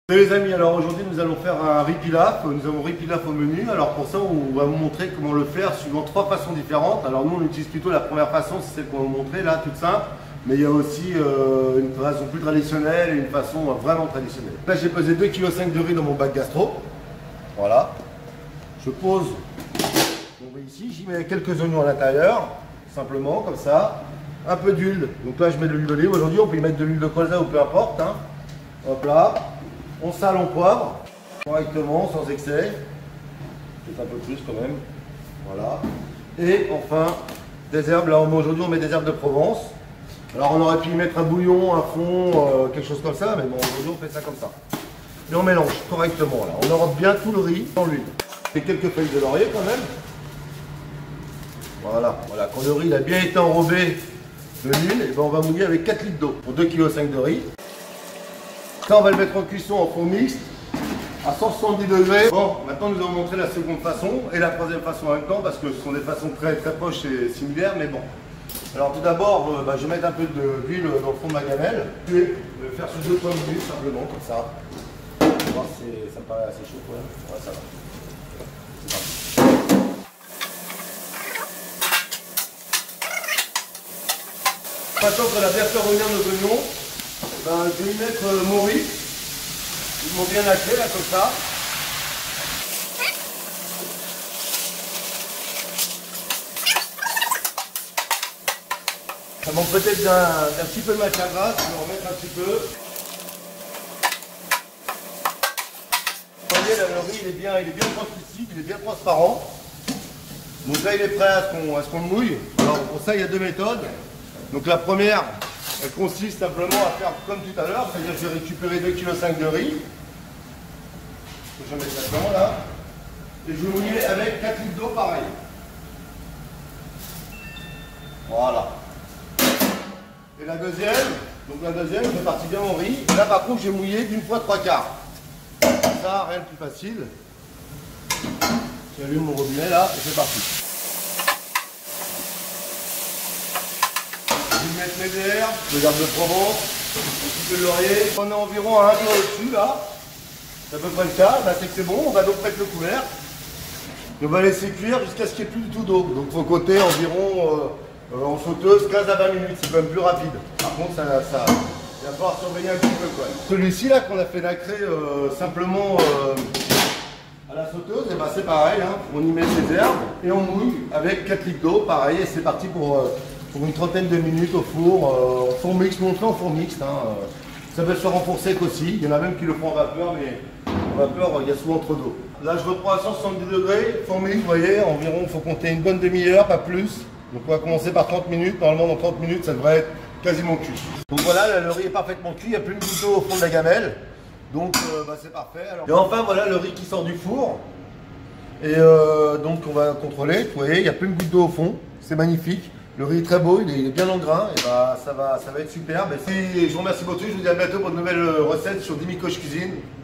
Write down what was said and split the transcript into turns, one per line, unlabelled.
Salut les amis, alors aujourd'hui nous allons faire un riz pilaf. Nous avons riz pilaf au menu. Alors pour ça on va vous montrer comment le faire suivant trois façons différentes. Alors nous on utilise plutôt la première façon, c'est celle qu'on va vous montrer là, toute simple. Mais il y a aussi une façon plus traditionnelle et une façon vraiment traditionnelle. Là j'ai pesé 2,5 kg de riz dans mon bac gastro. Voilà. Je pose mon riz ici, j'y mets quelques oignons à l'intérieur, simplement comme ça. Un peu d'huile, donc là je mets de l'huile d'olive. Aujourd'hui on peut y mettre de l'huile de colza ou peu importe. Hein. Hop là. On sale, on poivre correctement, sans excès. Peut-être un peu plus quand même. Voilà. Et enfin, des herbes. Là, aujourd'hui, on met des herbes de Provence. Alors, on aurait pu y mettre un bouillon, un fond, quelque chose comme ça. Mais bon, aujourd'hui, on fait ça comme ça. Et on mélange correctement. Là. On enrobe bien tout le riz dans l'huile. Et quelques feuilles de laurier quand même. Voilà. Voilà. Quand le riz a bien été enrobé de l'huile, et ben on va mouiller avec 4 litres d'eau pour 2,5 kg de riz. Ça, on va le mettre en cuisson en four mixte à 170 degrés. Bon, maintenant nous allons montrer la seconde façon et la troisième façon en même temps parce que ce sont des façons très proches et similaires, mais bon. Alors tout d'abord, je vais mettre un peu d'huile dans le fond de ma gamelle. Je vais le faire sous 2-3 minutes simplement, comme ça. On va voir si ça me paraît assez chaud quand même. Ouais, ça va. C'est parti. Maintenant qu'on a bien fait revenir nos oignons, je vais y mettre mon riz. Ils m'ont bien lâché là comme ça. Ça manque peut-être d'un petit peu de matière grasse, je vais en remettre un petit peu. Vous voyez là, le riz il est bien translucide, il est bien transparent. Donc là il est prêt à ce qu'on le mouille. Alors pour ça il y a deux méthodes. Donc la première, elle consiste simplement à faire comme tout à l'heure, c'est-à-dire que je vais récupérer 2,5 kg de riz. Je vais mettre là-dedans là. Et je vais mouiller avec 4 litres d'eau pareil. Voilà. Et la deuxième, je vais partir bien au riz. Là par contre, j'ai mouillé d'une fois 3/4. Ça, rien de plus facile. J'allume mon robinet là et c'est parti. Je vais mettre mes herbes, des herbes de Provence, un petit peu de laurier. On est environ à 1 kg au-dessus là. C'est à peu près le cas. Là c'est que c'est bon. On va donc mettre le couvercle. On va laisser cuire jusqu'à ce qu'il n'y ait plus du tout d'eau. Donc il faut compter environ en sauteuse 15 à 20 minutes. C'est quand même plus rapide. Par contre, il va falloir surveiller un petit peu quoi. Celui-ci là qu'on a fait nacrer simplement à la sauteuse, et ben c'est pareil. Hein. On y met ses herbes et on mouille avec 4 litres d'eau. Pareil, et c'est parti pour une trentaine de minutes au four, en four mixte, monté en four mixte. Hein. Ça peut se faire en four sec aussi, il y en a même qui le font en vapeur, mais en vapeur il y a souvent trop d'eau. Là je reprends à 170 degrés, four mixte, vous voyez, environ il faut compter une bonne demi-heure, pas plus. Donc on va commencer par 30 minutes, normalement dans 30 minutes ça devrait être quasiment cuit. Donc voilà, là, le riz est parfaitement cuit, il n'y a plus une goutte d'eau au fond de la gamelle. Donc c'est parfait. Alors... Et enfin voilà le riz qui sort du four. Et donc on va contrôler, vous voyez, il n'y a plus une goutte d'eau au fond, c'est magnifique. Le riz est très beau, il est bien en grain, et bah, ça va être superbe. Et je vous remercie beaucoup, je vous dis à bientôt pour de nouvelles recettes sur Dimi Coach Cuisine.